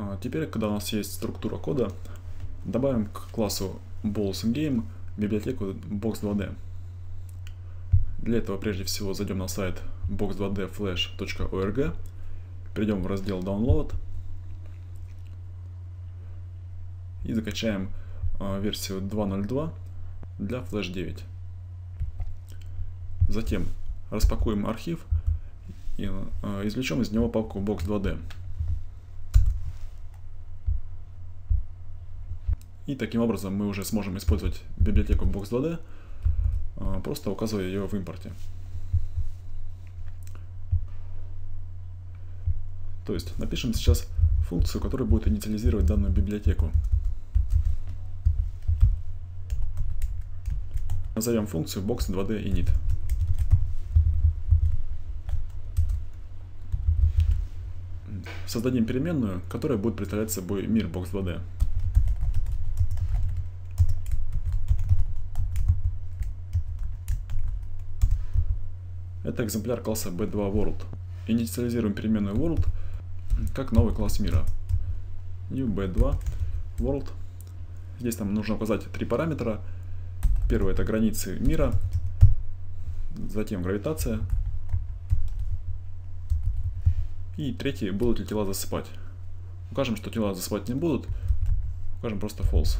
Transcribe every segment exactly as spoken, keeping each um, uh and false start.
Теперь, когда у нас есть структура кода, добавим к классу BallsInGame библиотеку бокс два дэ. Для этого прежде всего зайдем на сайт бокс два дэ флэш точка орг, перейдем в раздел Download и закачаем версию два ноль два для флэш девять. Затем распакуем архив и извлечем из него папку бокс два дэ. И таким образом мы уже сможем использовать библиотеку бокс два дэ, просто указывая ее в импорте. То есть напишем сейчас функцию, которая будет инициализировать данную библиотеку. Назовем функцию бокс два дэ init. Создадим переменную, которая будет представлять собой мир бокс два дэ. Это экземпляр класса би два World. Инициализируем переменную World как новый класс мира. New би два World. Здесь нам нужно указать три параметра. Первый — это границы мира, затем гравитация. И третий — будут ли тела засыпать. Укажем, что тела засыпать не будут. Укажем просто false.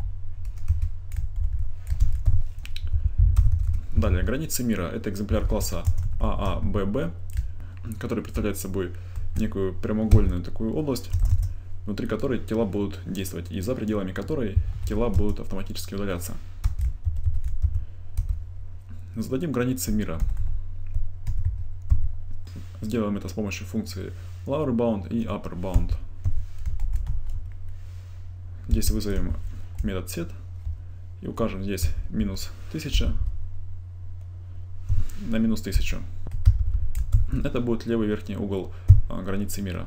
Далее, границы мира — это экземпляр класса а а бэ бэ, который представляет собой некую прямоугольную такую область, внутри которой тела будут действовать, и за пределами которой тела будут автоматически удаляться. Зададим границы мира. Сделаем это с помощью функции lower bound и upper bound. Здесь вызовем метод set и укажем здесь минус тысяча на минус тысячу. Это будет левый верхний угол а, границы мира.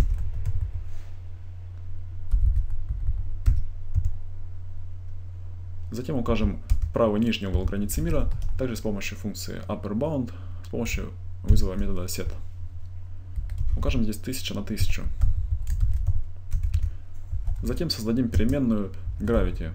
Затем укажем правый нижний угол границы мира, также с помощью функции upper bound, с помощью вызова метода set. Укажем здесь тысяча на тысячу. Затем создадим переменную gravity.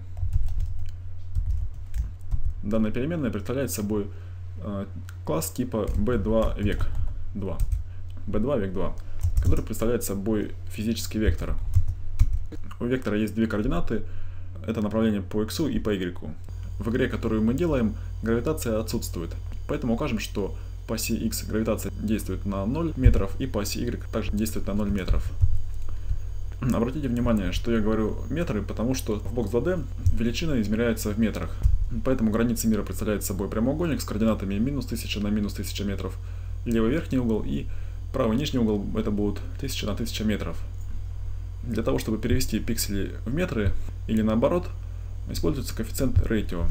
Данная переменная представляет собой э, класс типа би два век два, би два век два, который представляет собой физический вектор. У вектора есть две координаты, это направление по x и по y. В игре, которую мы делаем, гравитация отсутствует, поэтому укажем, что по оси x гравитация действует на ноль метров и по оси y также действует на ноль метров. Обратите внимание, что я говорю метры, потому что в бокс два дэ величина измеряется в метрах. Поэтому границы мира представляет собой прямоугольник с координатами минус тысяча на минус тысяча метров, левый верхний угол, и правый нижний угол это будет тысяча на тысяча метров. Для того, чтобы перевести пиксели в метры или наоборот, используется коэффициент ratio.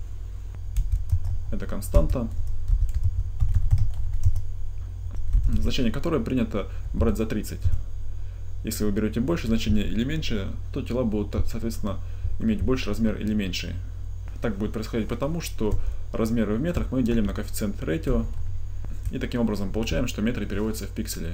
Это константа, значение которой принято брать за тридцать. Если вы берете больше значения или меньше, то тела будут, соответственно, иметь больше размер или меньше. Так будет происходить потому, что размеры в метрах мы делим на коэффициент ratio, и таким образом получаем, что метры переводятся в пиксели.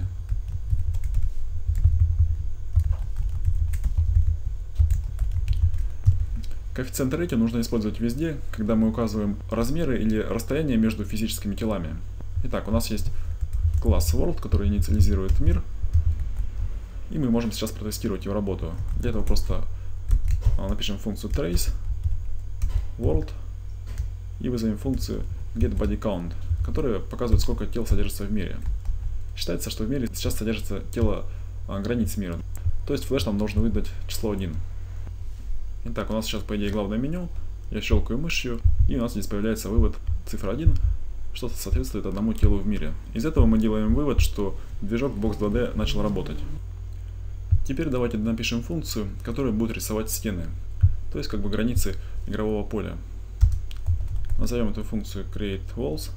Коэффициент ratio нужно использовать везде, когда мы указываем размеры или расстояние между физическими телами. Итак, у нас есть класс World, который инициализирует мир, и мы можем сейчас протестировать его работу. Для этого просто напишем функцию trace world и вызовем функцию getBodyCount, которая показывает, сколько тел содержится в мире. Считается, что в мире сейчас содержится тело а, границ мира, то есть флеш нам нужно выдать число один. Итак, у нас сейчас, по идее, главное меню. Я щелкаю мышью, и у нас здесь появляется вывод цифра один, что соответствует одному телу в мире. Из этого мы делаем вывод, что движок бокс два дэ начал работать. Теперь давайте напишем функцию, которая будет рисовать стены, то есть как бы границы игрового поля. Назовем эту функцию createWalls.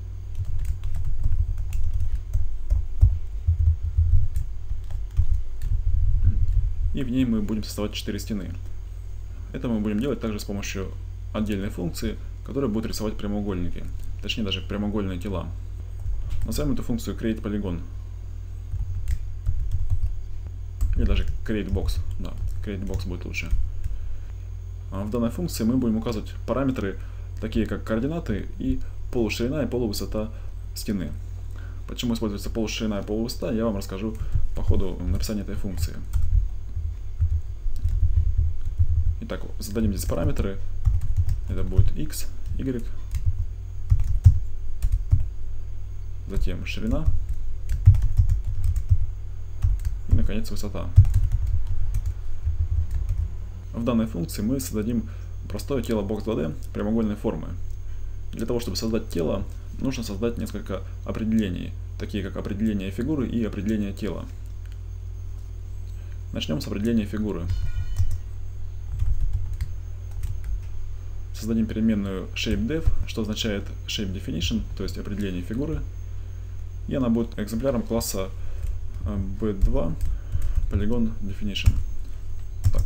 И в ней мы будем создавать четыре стены. Это мы будем делать также с помощью отдельной функции, которая будет рисовать прямоугольники, точнее даже прямоугольные тела. Назовем эту функцию createPolygon. И или даже createBox. Да, createBox будет лучше. В данной функции мы будем указывать параметры, такие как координаты и полуширина и полувысота стены. Почему используется полуширина и полувысота, я вам расскажу по ходу написания этой функции. Итак, зададим здесь параметры. Это будет x, y, затем ширина и, наконец, высота. В данной функции мы создадим простое тело бокс два дэ прямоугольной формы. Для того, чтобы создать тело, нужно создать несколько определений, такие как определение фигуры и определение тела. Начнем с определения фигуры. Создадим переменную shapeDef, что означает shapeDefinition, то есть определение фигуры. И она будет экземпляром класса би два PolygonDefinition. Так.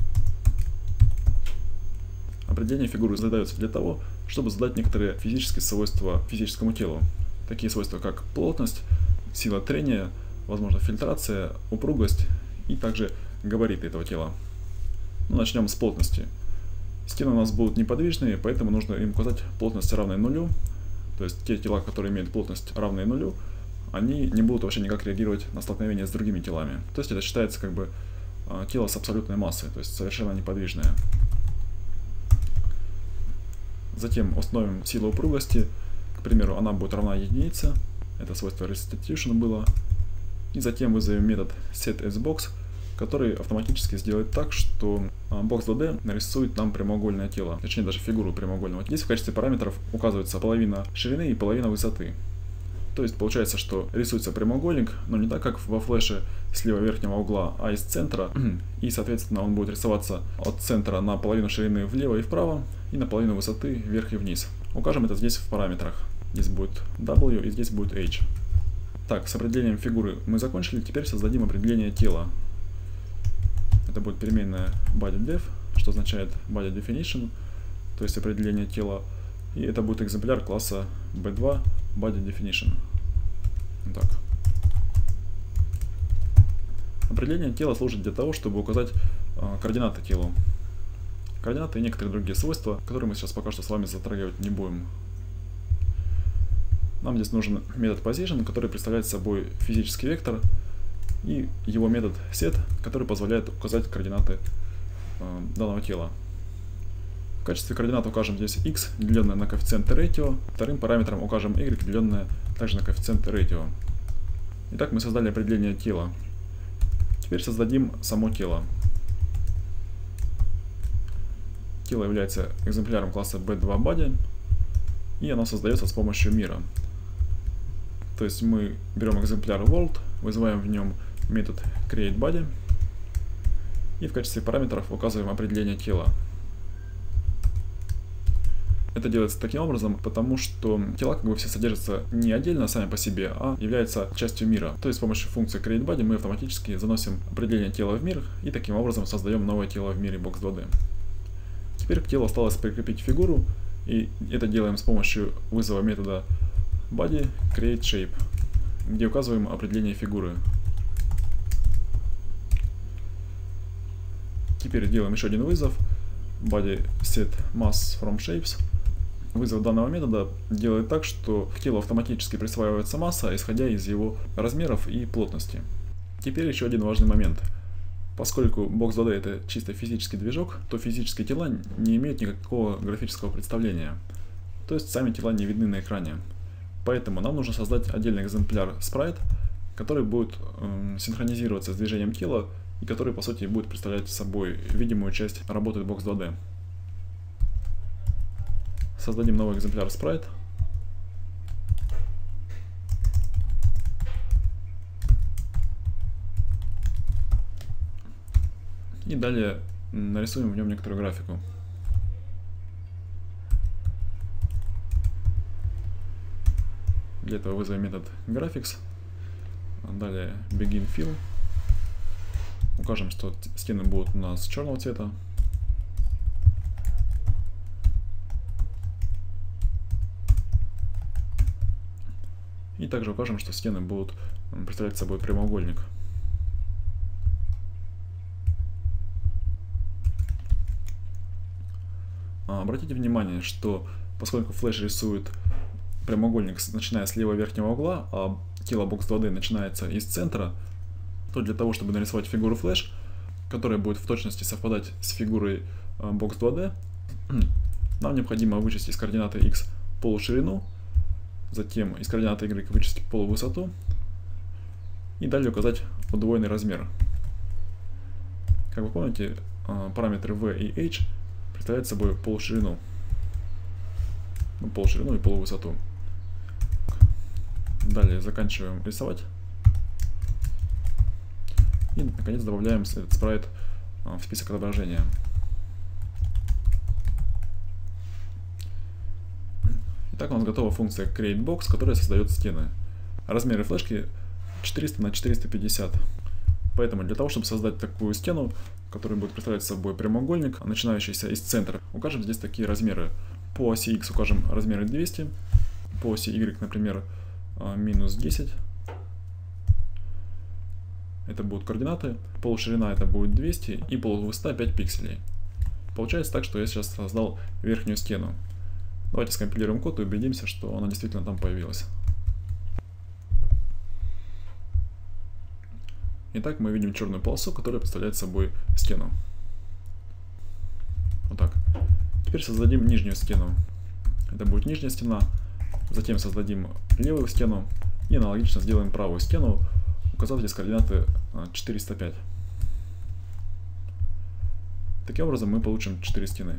Определение фигуры задается для того, чтобы задать некоторые физические свойства физическому телу. Такие свойства, как плотность, сила трения, возможно, фильтрация, упругость и также габариты этого тела. Ну, начнем с плотности. Стены у нас будут неподвижные, поэтому нужно им указать плотность равной нулю. То есть те тела, которые имеют плотность равной нулю, они не будут вообще никак реагировать на столкновение с другими телами. То есть это считается как бы тело с абсолютной массой, то есть совершенно неподвижное. Затем установим силу упругости. К примеру, она будет равна единице. Это свойство restitution было. И затем вызовем метод setAsBox, который автоматически сделает так, что бокс два дэ нарисует нам прямоугольное тело, точнее даже фигуру прямоугольного. Здесь в качестве параметров указывается половина ширины и половина высоты. То есть получается, что рисуется прямоугольник, но не так, как во флеше с левого верхнего угла, а из центра. И, соответственно, он будет рисоваться от центра на половину ширины влево и вправо, и на половину высоты вверх и вниз. Укажем это здесь в параметрах. Здесь будет W и здесь будет H. Так, с определением фигуры мы закончили, теперь создадим определение тела. Это будет переменная bodyDef, что означает bodyDefinition, то есть определение тела. И это будет экземпляр класса би два bodyDefinition. Так. Определение тела служит для того, чтобы указать э, координаты телу. Координаты и некоторые другие свойства, которые мы сейчас пока что с вами затрагивать не будем. Нам здесь нужен метод Position, который представляет собой физический вектор, и его метод Set, который позволяет указать координаты э, данного тела. В качестве координат укажем здесь x, деленное на коэффициент ratio. Вторым параметром укажем y, деленное также на коэффициент ratio. Итак, мы создали определение тела. Теперь создадим само тело. Тело является экземпляром класса би два body, и оно создается с помощью мира. То есть мы берем экземпляр world, вызываем в нем метод createBody и в качестве параметров указываем определение тела. Это делается таким образом, потому что тела как бы все содержатся не отдельно сами по себе, а являются частью мира. То есть с помощью функции createBody мы автоматически заносим определение тела в мир и таким образом создаем новое тело в мире бокс два дэ. Теперь к телу осталось прикрепить фигуру, и это делаем с помощью вызова метода body createShape, где указываем определение фигуры. Теперь делаем еще один вызов body set mass from shapes. Вызов данного метода делает так, что к телу автоматически присваивается масса, исходя из его размеров и плотности. Теперь еще один важный момент. Поскольку бокс два дэ это чисто физический движок, то физические тела не имеют никакого графического представления. То есть сами тела не видны на экране. Поэтому нам нужно создать отдельный экземпляр спрайт, который будет э, синхронизироваться с движением тела и который по сути будет представлять собой видимую часть работы бокс два дэ. Создадим новый экземпляр спрайт. И далее нарисуем в нем некоторую графику. Для этого вызовем метод graphics. Далее beginFill. Укажем, что стены будут у нас черного цвета. И также укажем, что стены будут представлять собой прямоугольник. Обратите внимание, что поскольку флеш рисует прямоугольник, начиная с левого верхнего угла, а тело бокс два дэ начинается из центра, то для того, чтобы нарисовать фигуру флеш, которая будет в точности совпадать с фигурой бокс два дэ, нам необходимо вычесть из координаты x полуширину, затем из координаты y вычесть полувысоту и далее указать удвоенный размер. Как вы помните, параметры v и h представляют собой полуширину, ну, полуширину и полувысоту. Далее заканчиваем рисовать. И наконец добавляем этот спрайт в список отображения. Итак, у нас готова функция createBox, которая создает стены. Размеры флешки четыреста на четыреста пятьдесят. Поэтому для того, чтобы создать такую стену, которая будет представлять собой прямоугольник, начинающийся из центра, укажем здесь такие размеры. По оси X укажем размеры двести, по оси Y, например, минус десять. Это будут координаты, полуширина это будет двести и полувысота пять пикселей. Получается так, что я сейчас создал верхнюю стену. Давайте скомпилируем код и убедимся, что она действительно там появилась. Итак, мы видим черную полосу, которая представляет собой стену. Вот так. Теперь создадим нижнюю стену. Это будет нижняя стена. Затем создадим левую стену и аналогично сделаем правую стену, указав здесь координаты четыреста пять. Таким образом мы получим четыре стены.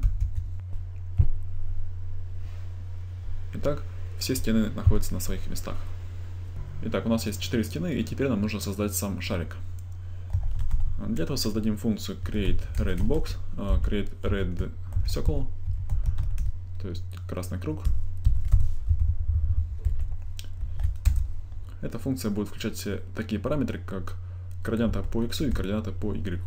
Итак, все стены находятся на своих местах. Итак, у нас есть четыре стены, и теперь нам нужно создать сам шарик. Для этого создадим функцию createRedBox, createRedCircle, то есть красный круг. Эта функция будет включать все такие параметры, как координата по x и координата по y.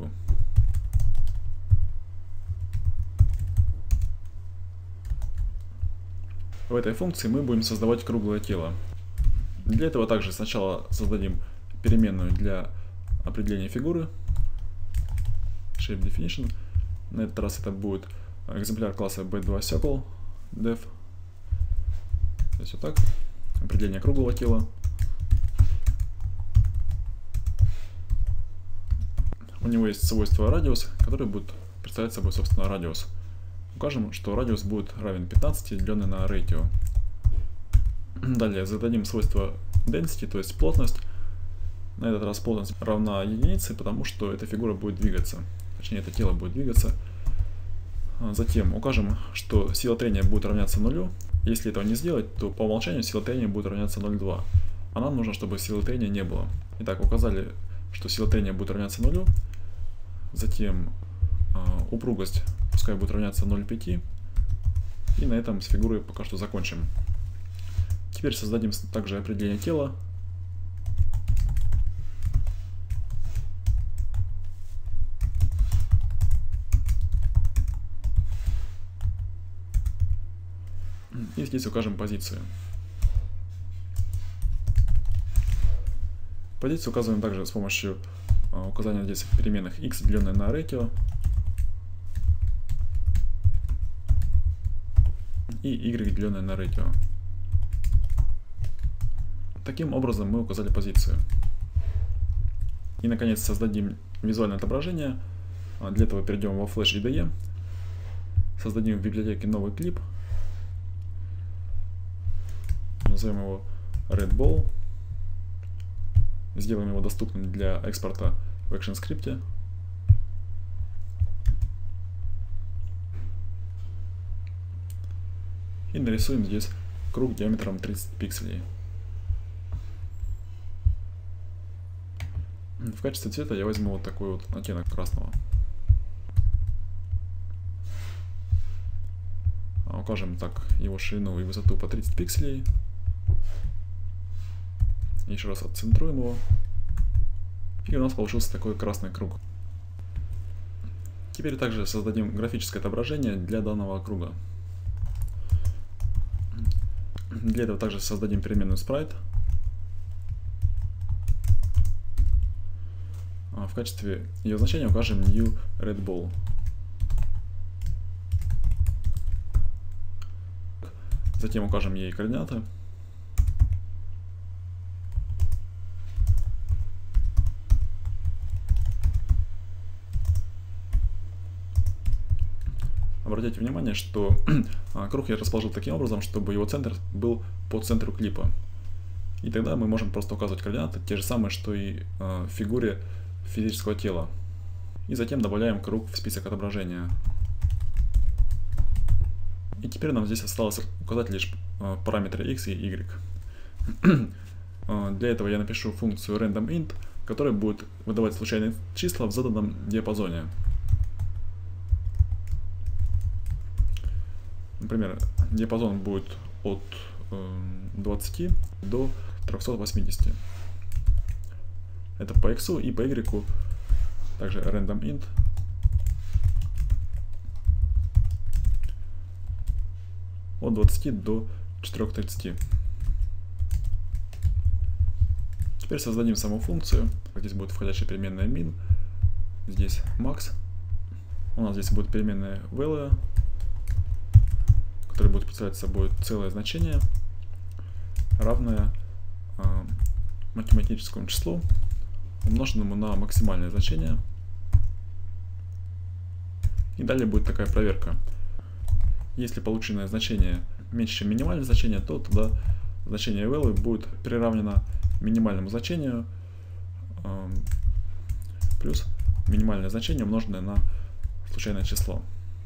В этой функции мы будем создавать круглое тело. Для этого также сначала создадим переменную для определения фигуры, shapeDefinition. На этот раз это будет экземпляр класса би два Circle def. То есть вот так. Определение круглого тела. У него есть свойство радиус, который будет представлять собой, собственно, радиус. Укажем, что радиус будет равен пятнадцати, деленный на ratio. Далее зададим свойство density, то есть плотность. На этот раз плотность равна единице, потому что эта фигура будет двигаться. Точнее, это тело будет двигаться. Затем укажем, что сила трения будет равняться нулю. Если этого не сделать, то по умолчанию сила трения будет равняться ноль целых две десятых. А нам нужно, чтобы силы трения не было. Итак, указали, что сила трения будет равняться нулю. Затем э, упругость пускай будет равняться ноль целых пять десятых. И на этом с фигурой пока что закончим. Теперь создадим также определение тела. И здесь укажем позицию. Позицию указываем также с помощью uh, указания здесь переменных x, деленное на ratio, и y, деленное на ratio. Таким образом мы указали позицию. И наконец создадим визуальное отображение. Для этого перейдем во Flash ай ди и, создадим в библиотеке новый клип, назовем его RedBall, сделаем его доступным для экспорта в ActionScript. И нарисуем здесь круг диаметром тридцать пикселей. В качестве цвета я возьму вот такой вот оттенок красного. Укажем так его ширину и высоту по тридцать пикселей. Еще раз отцентруем его. И у нас получился такой красный круг. Теперь также создадим графическое отображение для данного круга. Для этого также создадим переменную sprite. В качестве ее значения укажем new redball. Затем укажем ей координаты. Обратите внимание, что круг я расположил таким образом, чтобы его центр был по центру клипа. И тогда мы можем просто указывать координаты, те же самые, что и в фигуре физического тела. И затем добавляем круг в список отображения. И теперь нам здесь осталось указать лишь параметры x и y. Для этого я напишу функцию randomInt, которая будет выдавать случайные числа в заданном диапазоне. Например, диапазон будет от двадцати до трёхсот восьмидесяти. Это по x, и по y также randomInt. От двадцати до четырёх тридцати. Теперь создадим саму функцию. Здесь будет входящая переменная min, здесь max. У нас здесь будет переменная value, которая будет представлять собой целое значение, равное э, математическому числу, умноженному на максимальное значение. И далее будет такая проверка. Если полученное значение меньше, чем минимальное значение, то тогда значение value будет приравнено минимальному значению э, плюс минимальное значение, умноженное на случайное число.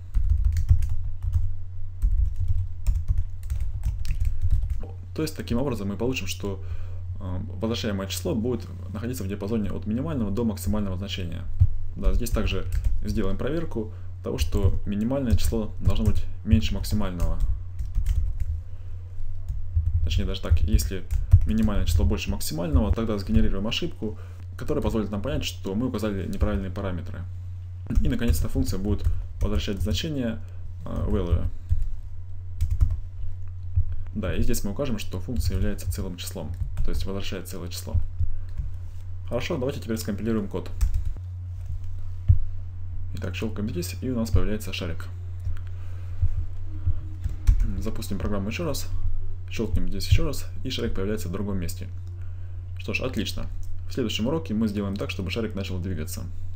То есть, таким образом мы получим, что э, возвращаемое число будет находиться в диапазоне от минимального до максимального значения. Да, здесь также сделаем проверку того, что минимальное число должно быть меньше максимального. Точнее, даже так, если минимальное число больше максимального, тогда сгенерируем ошибку, которая позволит нам понять, что мы указали неправильные параметры. И, наконец-то, функция будет возвращать значение э, value. Да, и здесь мы укажем, что функция является целым числом, то есть возвращает целое число. Хорошо, давайте теперь скомпилируем код. Итак, щелкаем здесь, и у нас появляется шарик. Запустим программу еще раз, щелкнем здесь еще раз, и шарик появляется в другом месте. Что ж, отлично. В следующем уроке мы сделаем так, чтобы шарик начал двигаться.